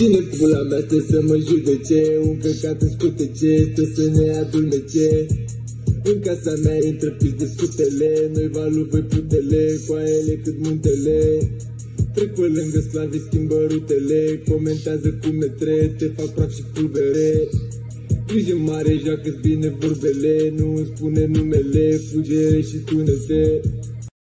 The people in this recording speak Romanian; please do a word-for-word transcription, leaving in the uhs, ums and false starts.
Cine pula mea stă să mă judece? Un căcat în scutece, stă să ne adulmece. În casa mea intră pis de scutele, noi valu voi putele, coaiele cât muntele. Trec pe lângă sclavi, schimbă rutele, comentează cu metre, te fac praf și pulbere. Grijă mare, joacă-ți bine vorbele, nu îmi spune numele, fugere și tunete.